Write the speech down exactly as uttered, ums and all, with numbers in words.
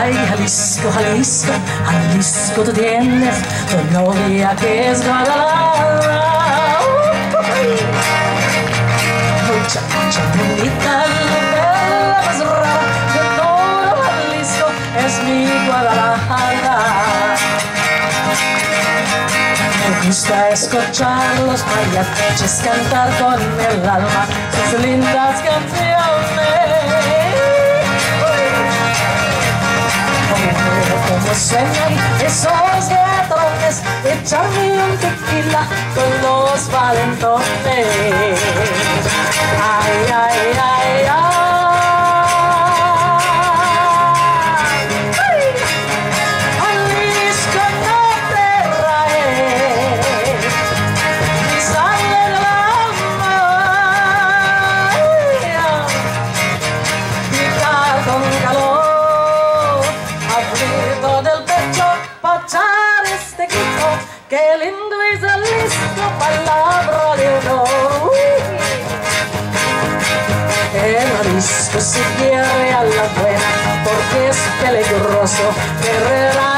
Ay, Jalisco, Jalisco, Jalisco, tú tienes tu novia que es Guadalajara. Mucha, mucha bonita, la bella más rara de todo Jalisco es mi Guadalajara. Me gusta escuchar los mariachis cantar con el alma sus lindas canciones. Como sueñan esos ladrones, echarme un tequila con los valentones. Ay, ay, ay, ay. Jalisco, no te raes, ni sale del alma. Picar con calor, abriendo del pecho pa' echar este grito. Qué lindo es Jalisco, palabra de honor. El Jalisco se quiere a la buena porque es peligroso. Guerrera